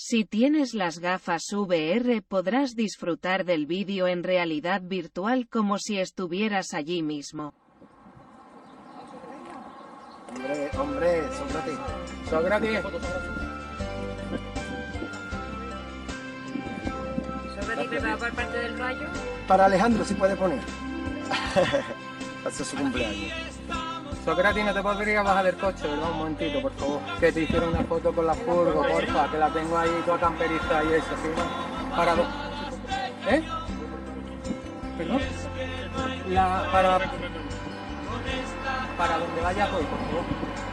Si tienes las gafas VR podrás disfrutar del vídeo en realidad virtual como si estuvieras allí mismo. Hombre, Sócrates. Sócrates. ¿Sócrates preparado para parte del rayo? Para Alejandro, si puede poner. Hace su cumpleaños. Sócrates, no te podrías bajar del coche, ¿verdad? Un momentito, por favor. Que te hicieron una foto con la furgo, porfa, que la tengo ahí toda camperista y eso, ¿sí? Para... ¿Eh? ¿Perdón? Para donde vayas hoy, por favor.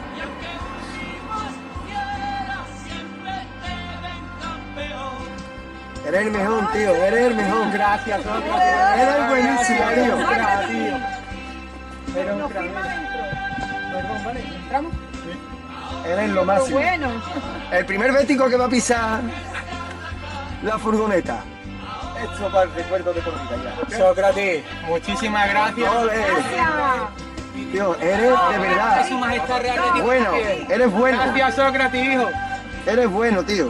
Eres el mejor, tío, eres el mejor. Gracias, Sócrates. Eres buenísimo, tío. Eres un crack, tío. Eres un crack. Perdón, ¿vale? ¿Entramos? Eres lo máximo. Bueno. El primer bético que va a pisar la furgoneta. Esto para el recuerdo de por vida ya. Sócrates, muchísimas gracias. Ole. Tío, eres de verdad. Su majestad real de Bueno, eres bueno. Gracias, Sócrates, hijo. Eres bueno, tío.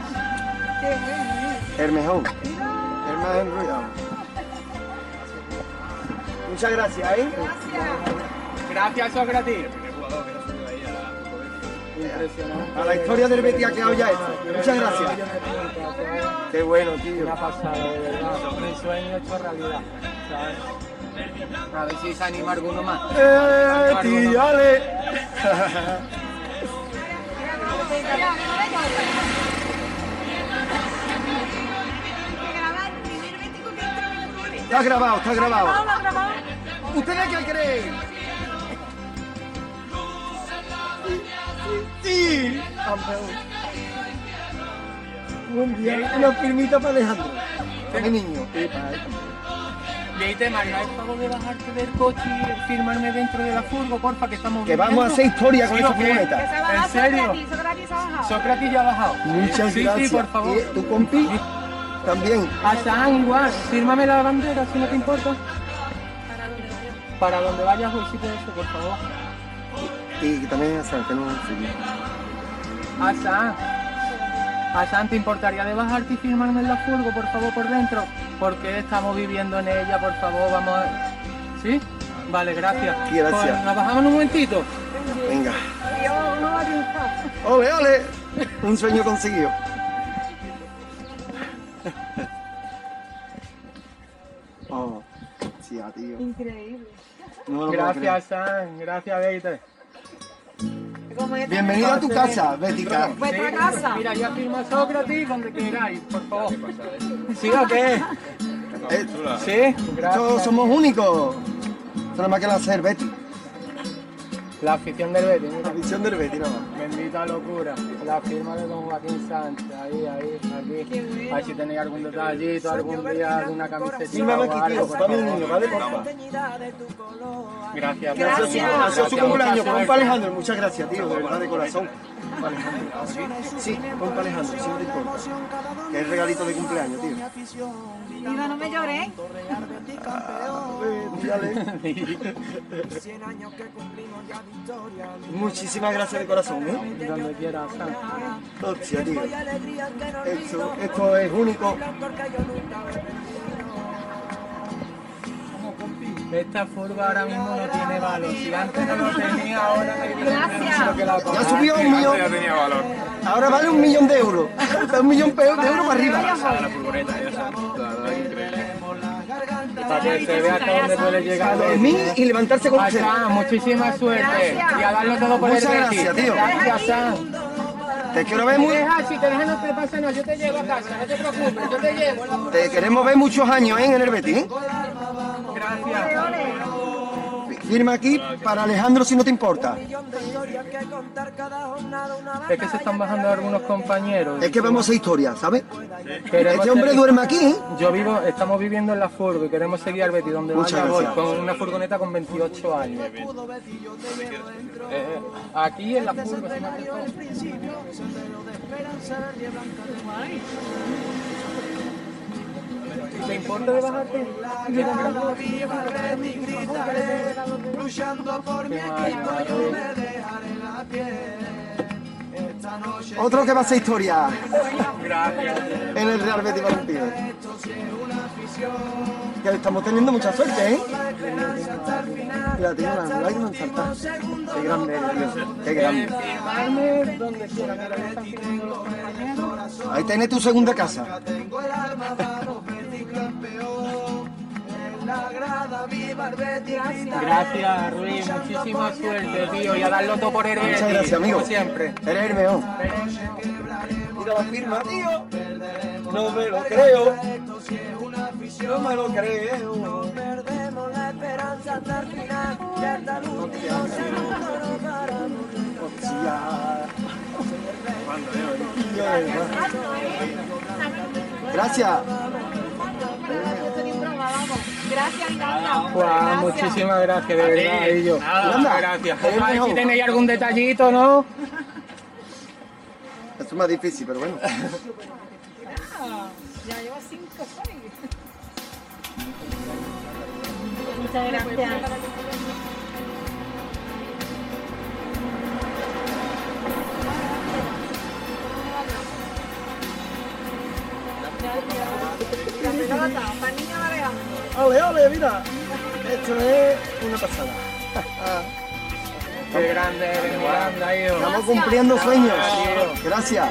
El mejor. El más enrollado. Muchas gracias, ¿eh? Gracias, Sócrates. Impresionante. A la historia del Betis ha quedado ya esto. Muchas gracias. Qué bueno, tío. Una pasada, de verdad. Mi sueño hecho realidad. ¿Sabes? A ver si se anima alguno más. Tío, ale. Está grabado, está grabado. ¿Ustedes qué creen? Sí, campeón. Un día, una firmita para Alejandro. Para mi niño. Leite, Mario, ¿hay favor de bajarte del coche y firmarme dentro de la furgo, porfa, que estamos Que vamos a hacer historia con ¿Sí esa o qué? furgoneta. ¿En serio? Sócrates ha bajado. Sócrates ya ha bajado. Muchas sí, gracias. Sí, por favor. ¿Y tu compi? También. A San igual, fírmame la bandera si no te importa. Para donde vayas hoy, sí, eso, por favor. Y también a San, que no A San, ¿te importaría de bajarte y firmarme en la furgo, por favor, por dentro? Porque estamos viviendo en ella, por favor, vamos a... ¿Sí? Vale, gracias. Gracias. Pues, ¿nos bajamos en un momentito? Venga. ¡Ole, ole! Un sueño conseguido. Oh, sí, tío. Increíble. No lo puedo Gracias, San. Gracias, Leite. Bienvenido a tu casa, Bética. Vuestra casa. Mira, ya firma Sócrates donde queráis, por favor. ¿Sí o qué? Sí, gracias. Todos somos únicos. Esto nada más que la hacer, Betty. La afición del Betis, La mira. visión del Betty, nada más. Bendita locura. La firma de don Joaquín Sánchez. Ahí, aquí. A ver si tenéis algún detallito, algún día, alguna camiseta. Fírmame aquí, tío, para mi niño, ¿vale? Porfa. Gracias. Ha sido su cumpleaños, compa Alejandro. Muchas gracias, tío, de verdad, de corazón. Compa Alejandro. Sí, compa Alejandro, si no te importa. Que es regalito de cumpleaños, tío. Viva, no me lloré. Muchísimas gracias de corazón, ¿eh? Donde quieras, San. Hostia, tío. Esto es único. Esta furga ahora mismo no tiene valor. Si antes no lo tenía, ahora Gracias. Ya subió un millón. Ya tenía valor. Ahora vale 1.000.000 de euros. 1.000.000 de euros para arriba. La furgoneta, ya sabes. La verdad, increíble. Para que se vea hasta dónde puede A llegar. dormir y levantarse con usted. San, muchísima suerte. Y a darlo todo por el Muchas Betis. gracias, tío. Gracias, San. Te quiero ver muy... Si te dejan no te pasa nada, yo te llevo a casa, no te preocupes, yo te llevo. Te queremos ver muchos años, ¿eh? En el Betis, ¿eh? Gracias. Firma aquí para Alejandro si no te importa. Es que se están bajando algunos compañeros. Es que vamos a hacer historia, ¿sabes? Queremos Este hombre seguir- duerme aquí, ¿eh? Estamos viviendo en la furgo y queremos seguir al Betis donde Muchas vaya voy, gracias. con una furgoneta con 28 años. Aquí en la furgo, si no te importa. ¿Te importa de bajarte? Otro que va a hacer historia Gracias. en el Real Betis Balompié. Que estamos teniendo mucha suerte, ¿eh? Mira, tiene una lágrima en saltar. Qué grande eres, tío. Qué grande. Firmarme donde quiera, mira, ya están firmando los compañeros. Ahí tienes tu segunda casa. Gracias, Ruiz. Muchísima suerte, tío. Y a darlo todo por el Muchas Betis, gracias, amigo. como siempre. Eres el mejor. Mira la firma, tío. No me lo creo. No me lo creo. Hostia. Gracias. Gracias, Miranda. Juan, muchísimas gracias, de verdad, Illo. Miranda, Gracias. eres A ver mejor. si tenéis algún detallito, ¿no? Esto es más difícil, pero bueno. Ya llevo 5 6. Muchas gracias. La pelota, para el niño Alejandro. Ole, ole, mira. Esto es una pasada. Qué grande eres, Miranda, Illo. Estamos cumpliendo sueños. Gracias.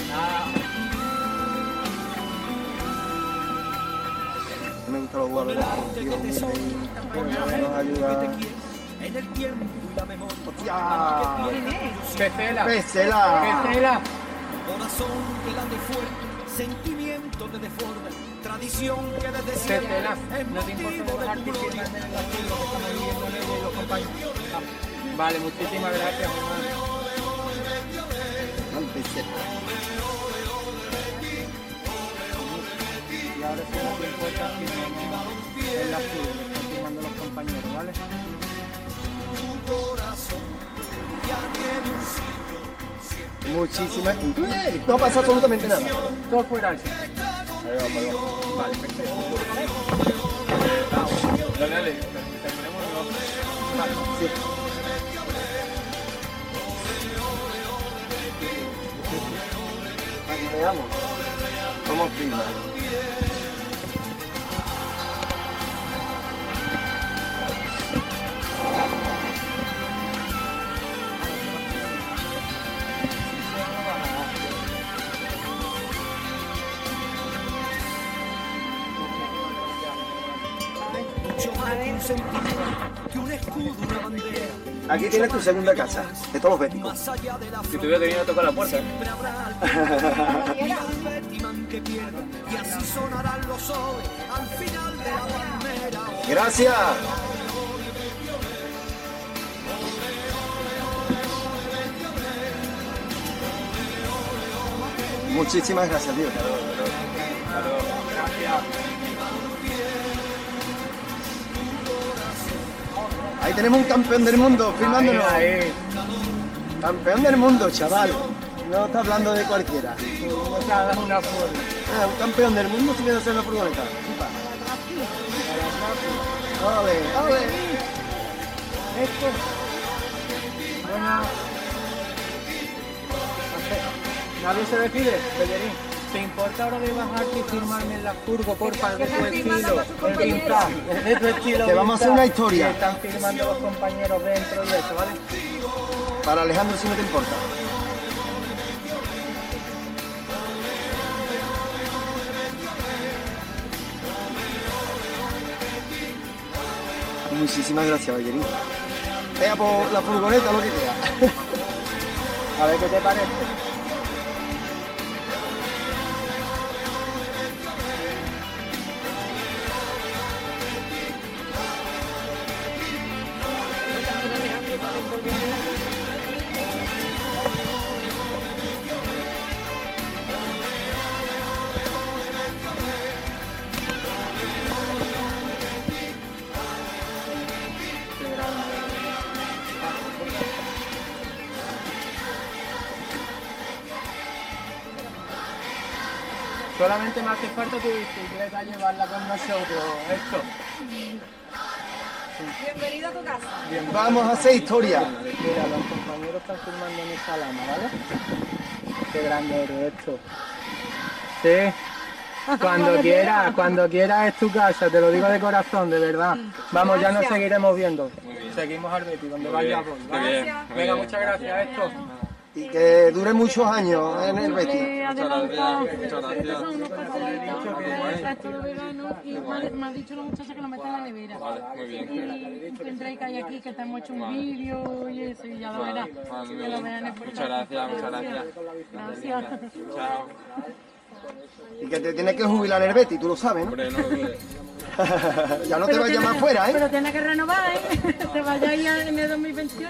Me gustan los jugadores tío, nos ayuda. Hostia. Pecela. Pesela. Pecela. Sentimiento de deforme, tradición que desde siempre Pecela. No te importa dejarte firmarme en la firma que estamos viviendo en los compañeros. Vale, muchísimas gracias, hermano. Pesela. Y ahora sí no te importa firmamos en la firma que están firmando los compañeros, ¿vale? Muchísimas. No pasa absolutamente nada. Todo fuera así. Vale, perfecto. Dale, dale. Terminemos. Vale. Sí. Aquí veamos. ¿Cómo firma? que un escudo, una bandera, Aquí tienes tu segunda casa, de todos los béticos. más allá de la Si tuviera que venir a tocar la puerta, ¿eh? Betiman que pierda, y así sonarán los soles al final de la palmera. Gracias. Muchísimas gracias, tío. Ahí tenemos un campeón del mundo filmándonos. Ahí. Campeón del mundo, chaval. No está hablando de cualquiera. No te hagas una foto. Un campeón del mundo subiendo a hacer la furgoneta. Ole, ole. Esto. Buena. Nadie se decide, Bellerín. ¿Te importa ahora de bajarte y firmarme en la furgo, porfa, de tu estilo? El vintage, de tu estilo. Que vamos a hacer una historia. Que están firmando los compañeros dentro y eso, ¿vale? Para Alejandro, si no te importa. Muchísimas gracias, Ballerín. Venga, por la furgoneta, lo que queda. A ver qué te parece. Solamente me hace falta tu bicicleta llevarla con nosotros, esto. Bienvenido a tu casa. Vamos a hacer historia. Mira, los compañeros están firmando en esta lama, ¿vale? Qué grande eres esto. Sí. Cuando quieras es tu casa, te lo digo de corazón, de verdad. Vamos, ya nos seguiremos viendo. Seguimos al Betis, donde vaya voy, ¿vale? Venga, muchas gracias, esto. Y que dure muchos años en el Betis. Me ha dicho la muchacha que lo meta en la nevera. Muy bien. Y tendréis que ir aquí, que te hemos hecho un vídeo y eso, y ya lo verás. Muchas gracias, muchas gracias. Gracias. Chao. Y que te tienes que jubilar en el Betis, tú lo sabes, ¿no? Hombre, no lo dudes. Ya no te vayas más fuera, ¿eh? Pero tienes que renovar, ¿eh? Te vayas ahí en el 2028.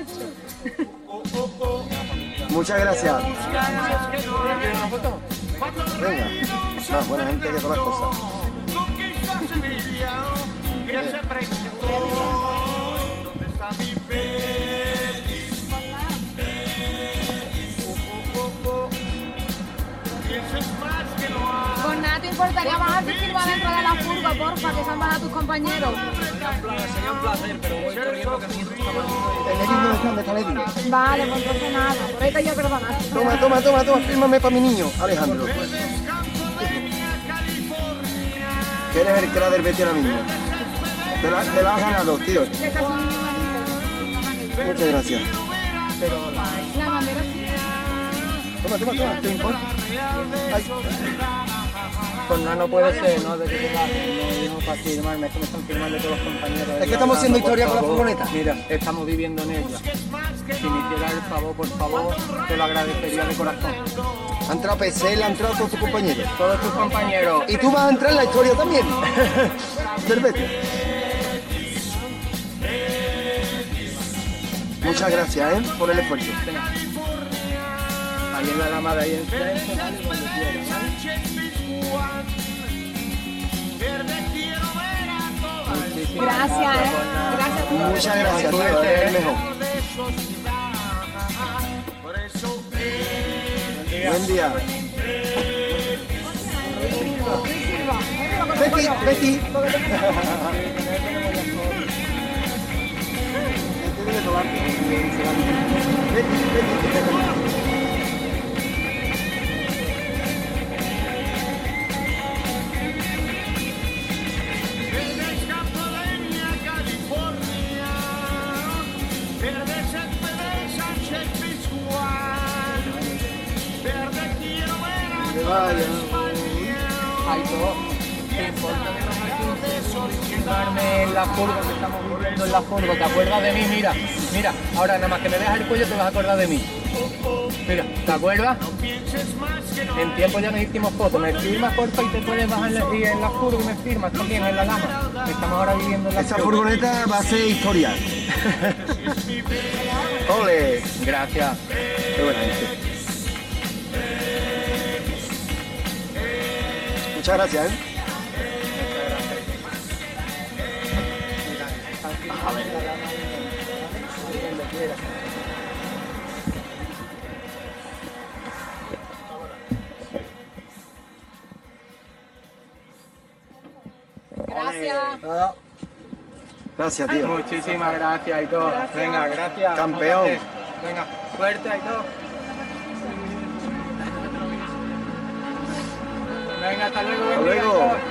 Muchas gracias. ¿Quieres una foto? Venga, más buena gente que todas las cosas. Pues nada, ¿te importaría bajarte y firmar dentro de la furgo, porfa, que se han bajado tus compañeros? Sería un placer, pero voy corriendo que mi hijo está malito. ¿El Edith dónde está el Edith? Vale, pues entonces nada, por ahí te yo perdonar. Toma, fírmame para mi niño, Alejandro. Que eres el que la del Betis ahora mismo. Te la has ganado, tío. Muchas gracias. La bandera sí. Toma, ¿te importa? Ay. Pues no puede ser, ¿no? De que te bajen, no para firmarme, es que me están firmando todos los compañeros. Es que estamos haciendo historia con la furgoneta. Mira, estamos viviendo en ella. Si me hicieras el favor, por favor, te lo agradecería de corazón. Ha entrado PC, ha entrado todos tus compañeros. Todos tus compañeros. Y tú vas a entrar en la historia también. Del Betis. Muchas gracias, por el esfuerzo. Ahí en la lama de ahí enfrente, ¿vale? Donde quieras, ¿vale? Gracias, Gracias. Muchas gracias, tío, eres el mejor. Buen día. Betty. Hay todo. ¿Te importa firmarme en la furgo que estamos viviendo en la furgo? ¿Te acuerdas de mí? Mira, ahora nada más que me veas el cuello te vas a acordar de mí. Mira, ¿te acuerdas? En tiempo ya nos hicimos fotos. Me firmas, porfa, y te puedes bajar en la furgo y me firmas también en la lama. Estamos ahora viviendo en la Esa furgo. furgoneta va a ser historia. ¡Ole! Gracias. Qué buena gente. Muchas gracias, Gracias. Gracias, tío. Muchísimas gracias y todo. Venga, gracias. Campeón. Venga, suerte y todo. Venga, hasta luego. Hasta buen día y luego. todo.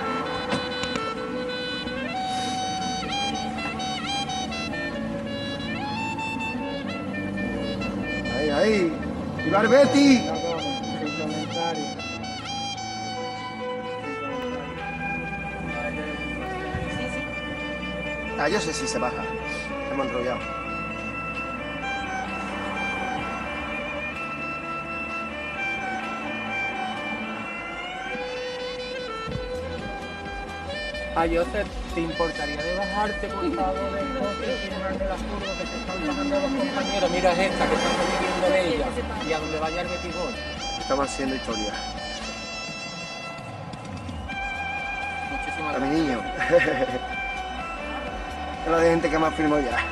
Ahí. ¡Viva el Betis! Sin comentario. Ah, yo sé si se baja. Hemos enrollado. Josep, ¿te importaría de bajarte, por favor, del coche y firmarme la furgo que se están bajando los compañeros? Mira, es esta que estamos viviendo de ella. Y a donde vaya el Betis voy. Estamos haciendo historia. Muchísimas A mi gracias. niño. Es la de gente que más firmó ya.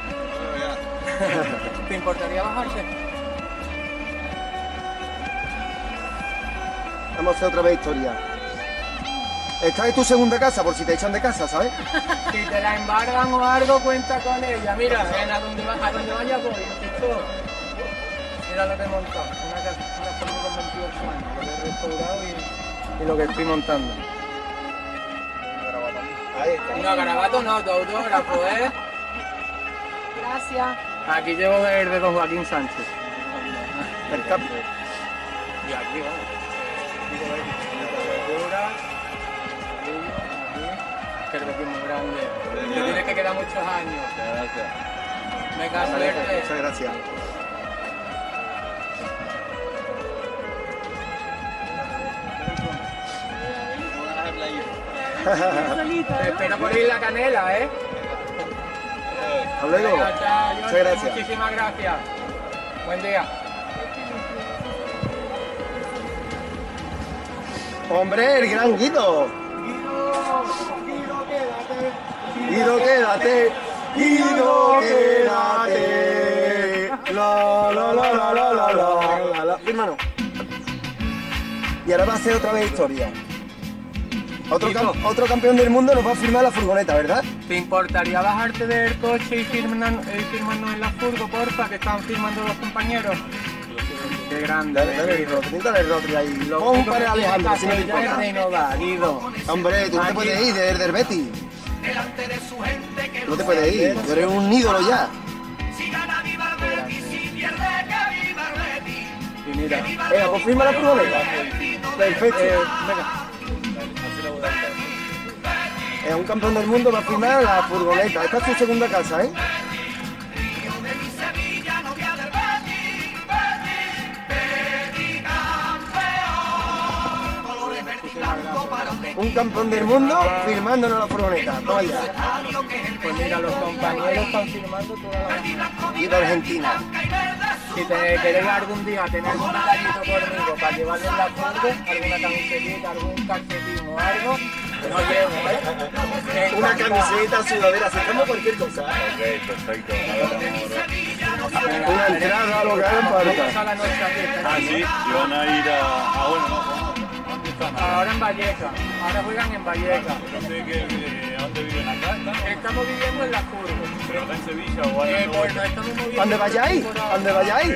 ¿Te importaría bajarse? Vamos a hacer otra vez historia. Esta es tu segunda casa, por si te echan de casa, ¿sabes? Si te la embargan o algo, cuenta con ella. Mira, a donde vaya voy, esto. Mira lo que he montado. Una furgo con 28 años. Lo que he restaurado y lo que estoy montando. Ahí está. No, garabato no, tu autógrafo, ¿eh? Gracias. Aquí llevo el de Don Joaquín Sánchez. El campo. Y aquí, vamos. Que el vecino muy grande. Te tienes que quedar muchos años. Gracias. Venga, suerte. Muchas gracias. Te espero por ir la canela, ¿eh? Hasta luego. Venga, chao, Muchas gracias. Muchísimas gracias. Buen día. Hombre, el gran Guido. Guido, quédate. Guido, quédate. La. Hermano. Y ahora va a hacer otra vez historia. Otro campeón del mundo nos va a firmar la furgoneta, ¿verdad? ¿Te importaría bajarte del coche y firmarnos en la furgo, porfa, que están firmando los compañeros? Qué grande. Dale el rotri, dale el rotri ahí. Pon para Alejandro, si no te importa. No va, Guido. Hombre, tú no te puedes ir del Betis. No te puedes ir, tú eres un ídolo ya. Y mira, Venga, pues firma la furgoneta. Perfecto. venga. Es un campeón del mundo, va a firmar la furgoneta. Esta es tu segunda casa, ¿eh? Un campeón del mundo firmándonos la furgoneta. Toma ya. Pues mira, los compañeros están firmando toda la... Y de Argentina. Si te queréis algún día tener algún detallito conmigo para llevarle en la furgo, alguna camiseta, algún calcetín o algo, no llevo, ¿eh? Una camiseta, sudadera, aceptamos cualquier cosa. Ok, perfecto. Una entrada, lo que hagan Vamos falta. a la noche aquí. Ah, sí, y van a ir a... bueno, no. Ahora en Valleca, ahora juegan en Valleca. ¿Dónde viven acá? Estamos viviendo en la furgo. ¿Pero acá en Sevilla o algo? Pues nos estamos moviendo. ¿Dónde vayáis? ¿Dónde vayáis?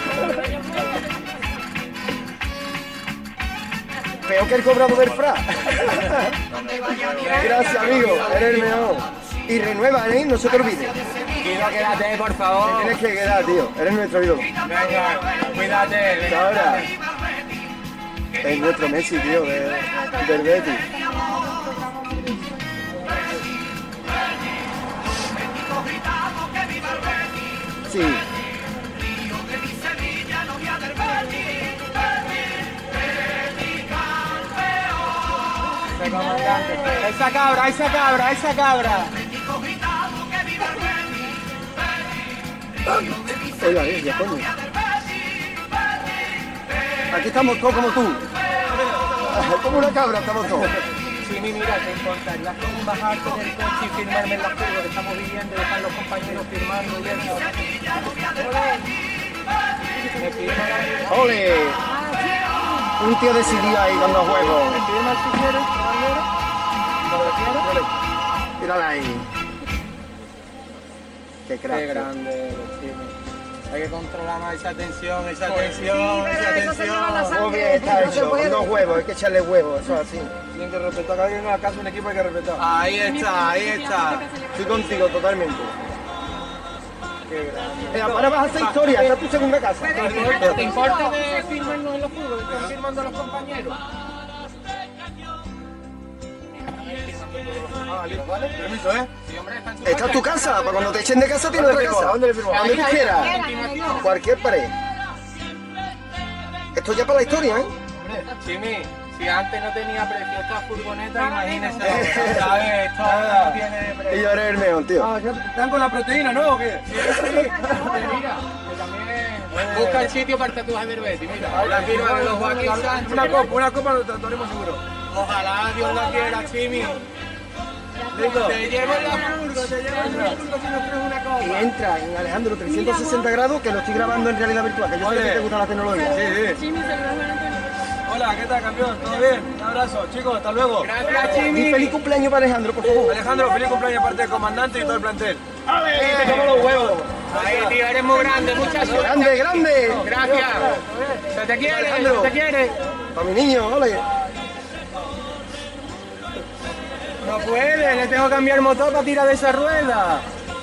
Peor que el cobrado del FRA. Gracias, amigo. Eres el mejor. Y renueva, ¿eh? No se te olvide. Guido, quédate, por favor. Tienes que quedar, tío. Eres nuestro ídolo. Venga, cuídate. Hasta ahora. Es nuestro Messi, tío, del Betis. Sí. Ese comandante. Esa cabra, esa cabra, esa cabra. Oiga, ya coño. Aquí estamos todos como tú. Como una cabra estamos todos. Sí, mira, te importaría bajarte del coche y firmarme en la furgo que estamos viviendo y dejar los compañeros firmando y eso. Me firma la... ¡Ole! Un tío decidido ahí dando juegos. ¿Me firma si quieres, caballero? ¿Lo quieres? Mírala ahí. Qué crack. Qué grande eres, Chimi. Hay que controlar más esa tensión, esa tensión, esa tensión. Muy bien está hecho. Unos huevos, hay que echarle huevos, eso es así. Tienen que respetar, cada quien en la casa un equipo hay que respetar. Ahí está, ahí está. Estoy contigo totalmente. Qué grande. Ahora vas a hacer historia, esta es tu segunda casa. ¿Te importa de firmarnos en los fútbol? ¿Están firmando a los compañeros? ¿vale? Permiso, ¿eh? Sí, hombre, está en su Esta es tu casa, para cuando te echen de casa tienes otra casa. ¿Dónde le firmo? Donde tú quieras. Cualquier pared. Esto ya para la historia, ¿eh? Chimi, si antes no tenía precio esta furgoneta, imagínese ahora, ¿sabes? Esto no tiene Y precio. yo eres el mejor, tío. ¿Están con la proteína, no? ¿O qué? Sí, sí. Mira, que también busca el sitio para el tatuaje del Betis, mira. La firma de los Joaquín Sánchez. Una copa lo tatuaremos seguro. Ojalá Dios la quiera, Chimi. Te llevo en la furgo, te llevo en la furgo si nos traes una copa. Y entra en Alejandro 360 grados, que lo estoy grabando en realidad virtual, que yo sé que te gusta la tecnología. Chimi, saludos a Antonio. Hola, ¿qué tal, campeón? ¿Todo bien? Un abrazo, chicos, hasta luego. Gracias, Y Chimi. feliz cumpleaños para Alejandro, por favor. Alejandro, feliz cumpleaños aparte del comandante y todo el plantel. ¡Ale! ¡Te como los huevos! Ahí, tío, eres muy grande, mucha suerte. ¡Grande, grande! Gracias. Se te quiere, Alejandro. se te quiere. Para mi niño, ole. No puede, le tengo que cambiar el motor para tirar de esa rueda.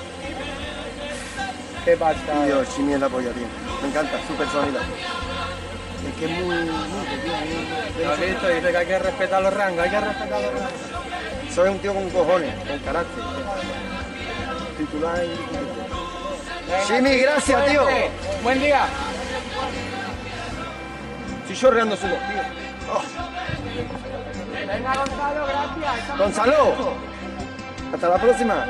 ¿Qué pasa? Dios, Chimi es la polla, tío. Me encanta su personalidad. Es que es muy... ¿Lo has visto? Dice que hay que respetar los rangos, hay que respetar los rangos. Soy un tío con cojones, con carácter. Titular y... Chimi, gracias, tío. Buen día. Estoy chorreando su voz, tío. Oh. Venga, Gonzalo, gracias. Gonzalo, hasta la próxima.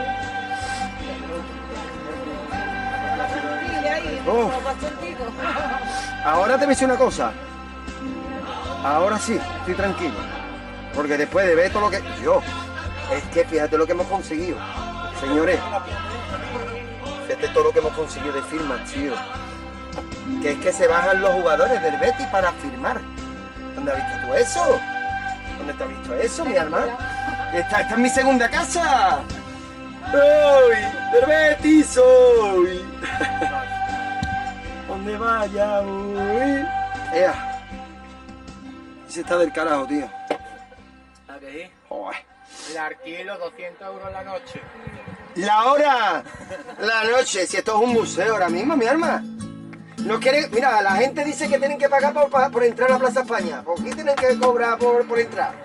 Oh. Ahora te voy a decir una cosa. Ahora sí, estoy tranquilo. Porque después de ver todo lo que... es que fíjate lo que hemos conseguido. Señores, fíjate todo lo que hemos conseguido de firmas, tío. Que es que se bajan los jugadores del Betis para firmar. ¿Dónde has visto tú eso? ¿Dónde te has visto eso, mi hermano? Esta es mi segunda casa. ¡Soy del Betis, soy! Donde vaya, voy. ¡Ea! Ese está del carajo, tío. ¿A que sí? Joder. El alquilo, 200 € la noche. ¡La hora! La noche, si esto es un museo ahora mismo, mi arma. No quiere, mira, la gente dice que tienen que pagar por entrar a Plaza España. ¿Por qué tienen que cobrar por entrar?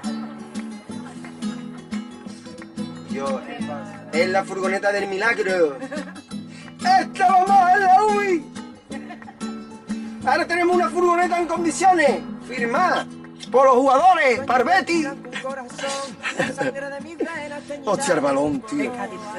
Yo, es la furgoneta del milagro. ¡Estábamos en la UI! Ahora tenemos una furgoneta en condiciones. Firmada por los jugadores, Parbetti. Hostia, el balón, tío.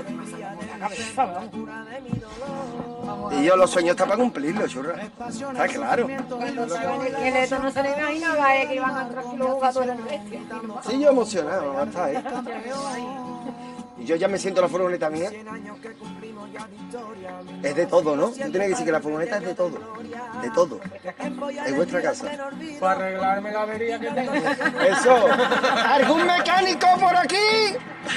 Y yo los sueños están para cumplirlos, churra. Está claro. Que de esto no se le imaginaba que iban a entrar los jugadores en bestia. Sí, yo emocionado, hasta ahí. Y yo ya me siento la furgoneta mía. Es de todo, ¿no? Tú tienes que decir que la furgoneta es de todo. De todo. Es vuestra casa. Para arreglarme la avería que tengo. ¡Eso! ¿Algún mecánico por aquí?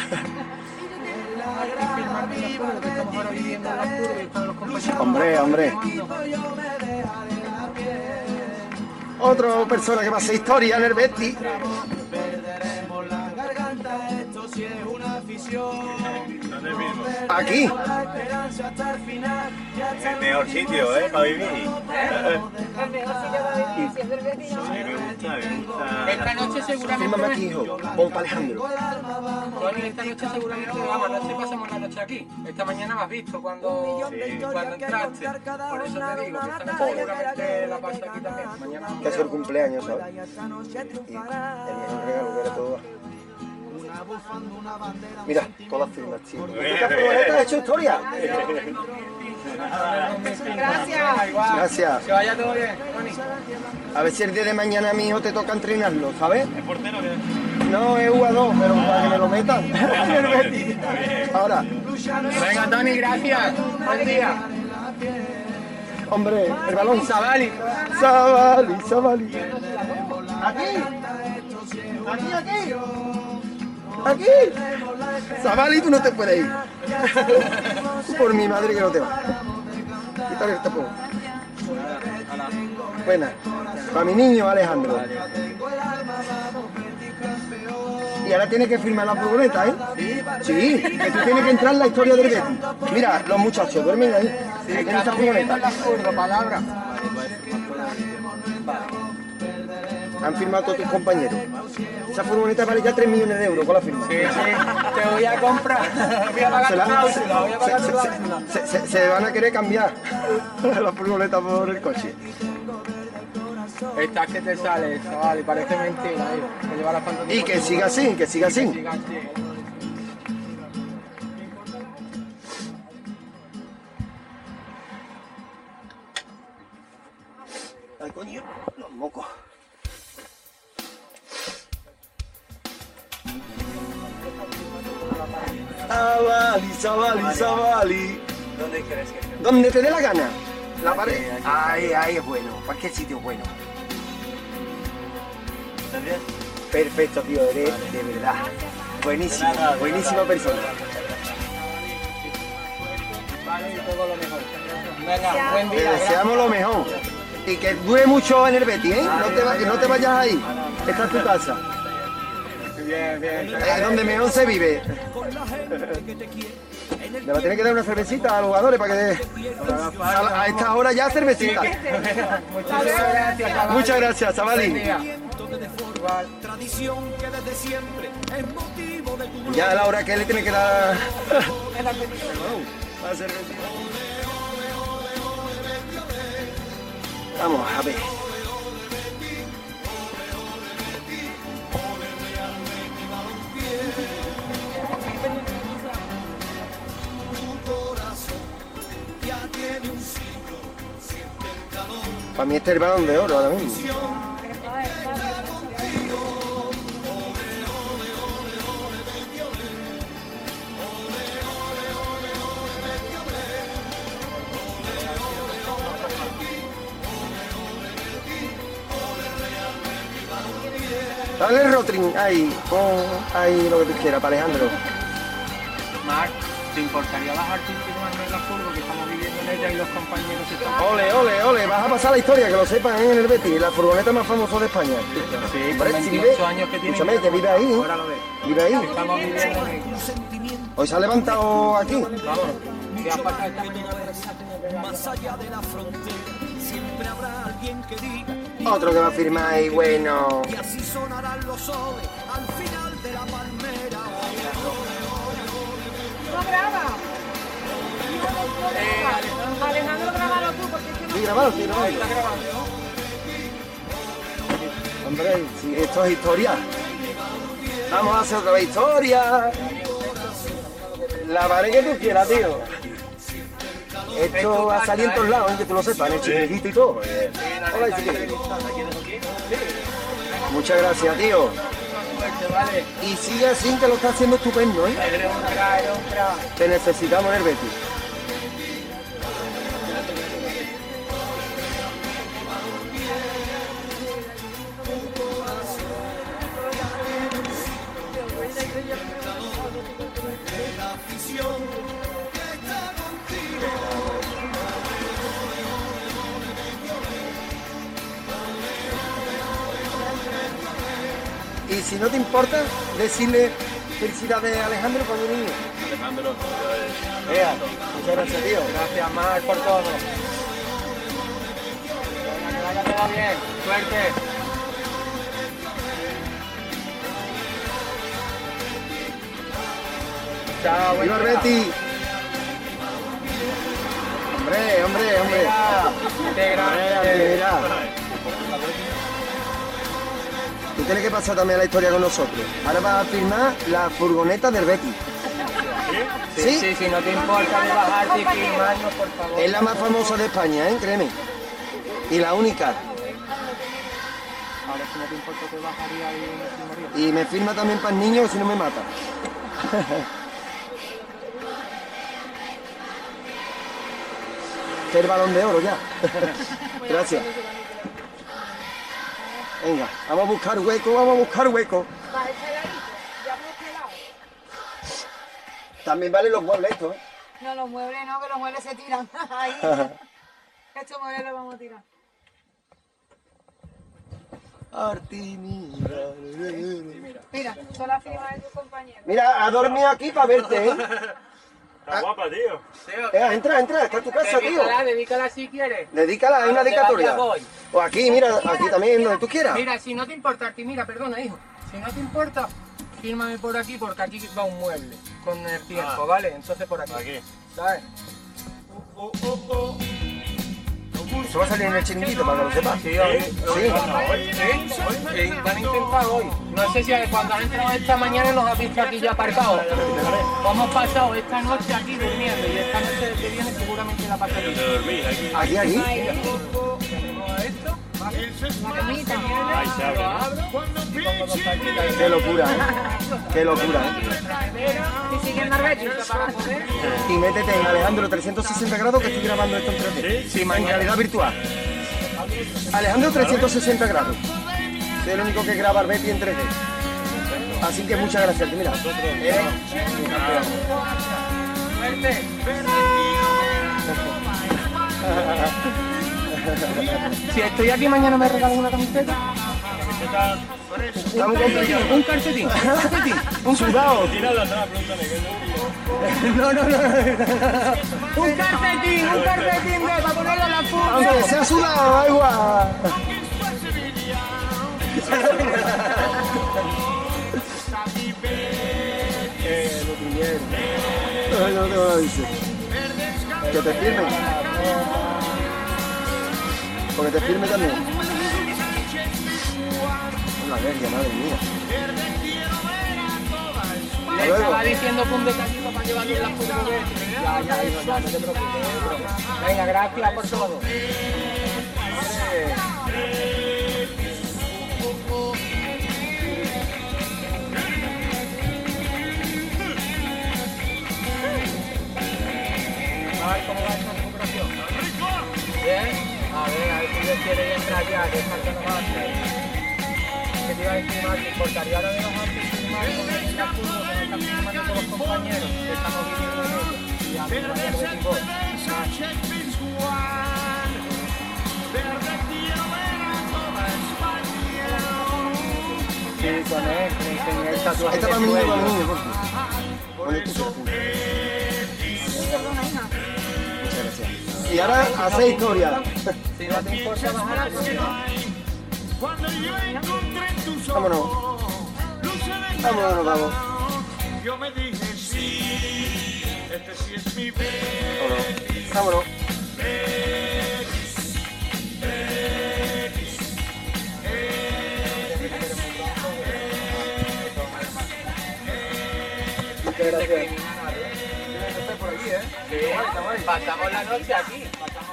Hombre, hombre. Otra persona que va a hacer historia en el Betis. Aquí. El mejor sitio, para vivir. El mejor sitio para vivir, si es del Betis, ¿no? Me gusta. Esta noche seguramente... Fírmame aquí, hijo. Pon para Alejandro. Tony, esta noche seguramente vamos, no sé, pasemos la noche aquí. Esta mañana me has visto cuando entraste. Por eso te digo, que esta noche seguramente la paso aquí también. Mañana Que es el cumpleaños, ¿sabes? Y el mejor regalo que era todo. Mira, todas firmas, tío. ¿Esta furgoneta ha hecho historia? Gracias. Gracias. que vaya todo bien, Tony. A ver si el día de mañana a mi hijo te toca entrenarlo, ¿sabes? ¿Es portero que? No, es jugador, pero para que me lo metan. Ahora, Venga, Tony, gracias. Buen día. hombre, el balón. Zavali. Zavali, Zavali. Aquí. Aquí. Zavali, tú no te puedes ir. Por mi madre que no te va. Quítale este poco. Buena. Para mi niño Alejandro. Y ahora tienes que firmar la furgoneta, ¿eh? Sí, que tú tienes que entrar en la historia del Betis. Mira, los muchachos duermen ahí. En esa furgoneta. Palabra. Han firmado todos tus compañeros. Esa furgoneta vale ya 3 millones de euros con la firma. Sí, sí, te voy a comprar. Voy a pagar tu cláusula, voy a pagar tu cláusula. Se van a querer cambiar la furgoneta por el coche. Esta que te sale, chaval, y parece mentira, que lleva las pantalones. Y que siga así, que siga así. Siga así. Ay, coño, los mocos. Zavali. ¿Dónde quieres que esté? Donde te dé la gana. La pared. Ahí es bueno. ¿Para qué sitio es bueno? ¿Estás bien? Perfecto, tío. Eres de verdad. Buenísimo. Buenísima persona. Vale, y todo lo mejor. Venga, buen Te día. deseamos lo mejor. Y que dure mucho en el Betis, ¿eh? Que no te vayas ahí. Esta es tu casa. Bien, bien. Es donde mejor se vive. Le va a tener que dar una cervecita a los jugadores para que... A esta hora ya cervecita. Muchas gracias, chaval. Muchas gracias, chavales. Tradición que desde siempre es motivo de tu Ya a la hora que le tiene que dar... la cervecita. Vamos a ver. Para mí este es el Balón de Oro ahora mismo. Dale el rotring ahí, pon ahí lo que tú quieras para Alejandro. Marc, ¿te importaría bajarte y firmarme en la furgo que estamos viviendo en ella y los compañeros están... Ole, ole, ole, vas a pasar la historia, que lo sepan en el Betis, la furgoneta más famosa de España. Sí, Hombre, con si 28 años que tiene. Escúchame, que vive ahí, Ahora lo ves. vive ahí. Estamos viviendo en ella. Hoy se ha levantado aquí. Vamos, ¿qué ha pasado esta mañana? más allá de la frontera. Siempre habrá alguien que diga Otro que va a firmar y bueno. y así sonarán los soles al final de la palmera. No graba. Alejandro, grábalo tú, porque es que no... Sí, grabado, sí, grabado. Hombre, si esto es historia. Vamos a hacer otra vez historia. La pared que tú quieras, tío. Esto va a salir en todos lados, que tú lo sepas, en el chiquitito y todo. Hola, chiquitito. Muchas gracias, tío. Y sigue así, que lo está haciendo estupendo, ¿eh? Te necesitamos en el Betis. Y si no te importa, decirle felicidades a Alejandro por venir. Alejandro, Muchas gracias, tío. Gracias, Marc, por todo. Venga, que vaya todo bien. Suerte. Chao, buen ¡Viva el día. Betis! Hombre, hombre, hombre. Qué grande. Mira. Tú tienes que pasar también a la historia con nosotros. Ahora vas a firmar la furgoneta del Betis. Sí, sí, si no te importa de bajarte y firmarnos, por favor. Es la más famosa de España, ¿eh? Créeme. Y la única. Ahora, si no te importa, te bajaría y me firmaría. Y me firma también para el niño, si no me mata. Este es el Balón de Oro ya. Gracias. Venga, vamos a buscar hueco, vamos a buscar hueco. Va, échale ahí. Ya por este lado. También valen los muebles estos, ¿eh? No, los muebles no, que los muebles se tiran. Ahí. Estos muebles los vamos a tirar. Artimira. Mira, son las firmas de tus compañeros. Mira, ha dormido aquí para verte, ¿eh? está guapa, tío. Entra, entra, está en tu casa, tío. Dedícala si quieres. Dedícala, hay una ¿A dónde dedicatoria. vayas voy? O aquí, mira, aquí también, donde tú quieras. Mira, si no te importa, mira, perdona, hijo. Si no te importa, fírmame por aquí porque aquí va un mueble con el tiempo, ¿vale? Entonces por aquí. Aquí. ¿Sabes? Eso va a salir en el chiringuito para que lo sepas. Sí, hoy. Sí. Sí, van a intentar hoy. No sé si cuando has entrado esta mañana nos has visto aquí ya aparcados. Hemos pasado esta noche aquí durmiendo y esta noche que viene seguramente la pasaremos. ¿Dónde dormís? Aquí. Aquí, aquí. Tenemos esto, ¿vale? La camita, Ahí se abre, Lo ¿no? abro y pongo dos paquitas y Qué locura, ¿eh? Qué locura, ¿eh? si siguen Marbella. para comer. Y métete en Alejandro 360 grados que estoy grabando esto en 3D. Sí, en mañana. realidad virtual. Alejandro 360 grados. Soy el único que graba el Betis en 3D. Así que muchas gracias. Mira. Suerte. Si estoy aquí mañana me regalan una camiseta. Estamos complicados. Un calcetín. Un sudado. No. Un calcetín para ponerlo en la punta. Aunque sea sudado, da igual. No te voy a decir. Que te firmen. Porque te firme también. Una verga, madre mía. Le estaba diciendo que un detallito para llevarlo en la furgoneta. Ya, no te preocupes, bro. Venga, gracias por todo. ¿Cómo va esta recuperación? Bien. A ver si Dios quiere entrar ya, que falta nomás. ¿Qué te iba a decir más? ¿Te importaría ahora de bajarte y filmar con la curva que nos están filmando todos los compañeros que estamos viviendo en ella? Y a ver, vaya de tipo. Sí, con él, que le enseñé el tatuaje. Esta para mi niño, por favor. Y ahora hace historia. Si no te importa bajar, Vámonos. Vamos. Yo me dije sí, este sí es mi vez. Vámonos. muchas gracias. Por aquí, ¿eh? Sí, pasamos la noche aquí.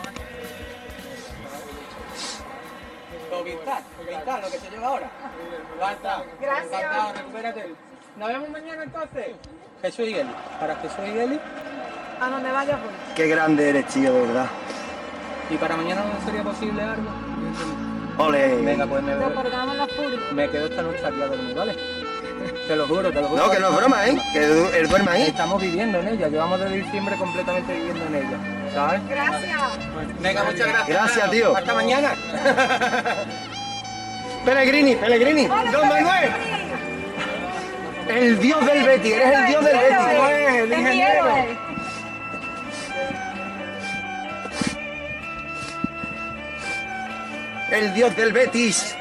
Todo pintar, lo que se lleva ahora. Basta. Gracias. Encantado, recupérate. Nos vemos mañana entonces. Jesús y Eli. Para Jesús y Eli. A donde vaya, pues. Qué grande eres, tío, de verdad. ¿Y para mañana no sería posible algo? Ole. Venga, pues Nos cargamos la furia. me quedo esta noche aquí a dormir, ¿vale? Te lo juro. No, que no es broma, ¿eh? Que él duerme ahí. Estamos viviendo en ella, llevamos desde diciembre completamente viviendo en ella, ¿sabes? Gracias. Venga, muchas gracias. Gracias, tío. Hasta mañana. Pellegrini. Don Manuel. El dios del Betis, eres el dios del Betis. El ingeniero. El dios del Betis.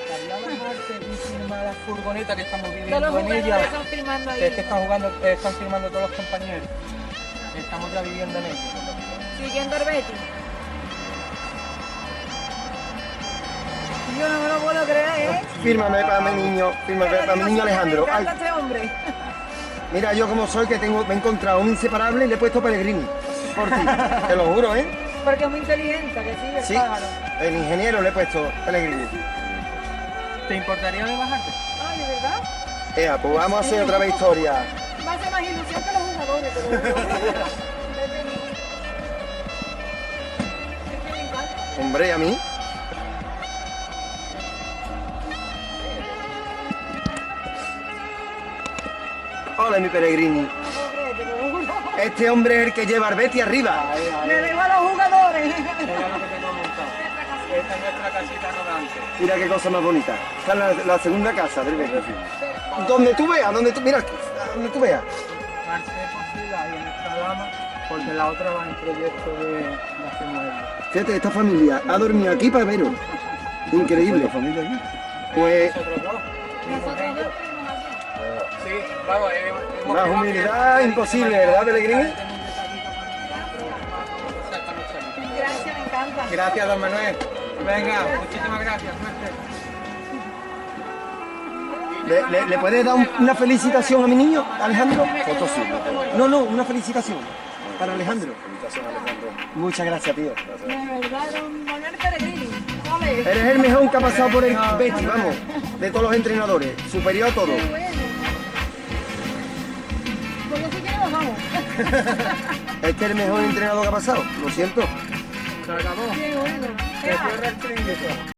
La furgoneta que estamos Todos los viviendo en jugadores ella. están firmando ahí. Que es que están firmando todos los compañeros. Estamos ya viviendo en ella. Siguiendo el Betis. Yo no me lo puedo creer, ¿eh? Fírmame para mi niño Alejandro. Me Ay, encanta este hombre. mira, yo como soy, que me he encontrado un inseparable y le he puesto Pellegrini. Por ti, te lo juro, ¿eh? Porque es muy inteligente, que sigue el Sí, pájaro. el ingeniero le he puesto Pellegrini. ¿Te importaría de bajarte? Ay, ¿de verdad? Pues vamos a hacer otra vez historia. Va a ser más ilusión que los jugadores, pero es que me encanta. Hombre, a mí. Hola, mi Pellegrini. No puedo creer, te lo juro. Este hombre es el que lleva al Betis arriba. Me da igual a los jugadores. Era lo que te he comentado. Esta es nuestra casita rodante. Mira qué cosa más bonita. Esta es la segunda casa del Betis. Donde tú veas, mira aquí, donde tú veas. Marché posible ahí en esta dama, porque la otra va en proyecto de hacer muebles. Fíjate, esta familia ha dormido aquí para veros. Increíble. Pues Nosotros dos. Nosotros dos fuimos aquí. Sí, vamos, hemos más humildad imposible, ¿verdad, Pellegrini? Gracias, me encanta. Gracias, don Manuel. Venga, muchísimas gracias. Suerte. ¿Le puedes dar una felicitación a mi niño, Alejandro? No, una felicitación para Alejandro. Muchas gracias, tío. De verdad, don Manuel Pellegrini. Ole. Eres el mejor que ha pasado por el Betis, vamos, de todos los entrenadores, superior a todo. Qué bueno. Pues yo sí que nos vamos. Este es el mejor entrenador que ha pasado, lo siento. Se acabó. Qué bueno. Se cierra el chiringuito.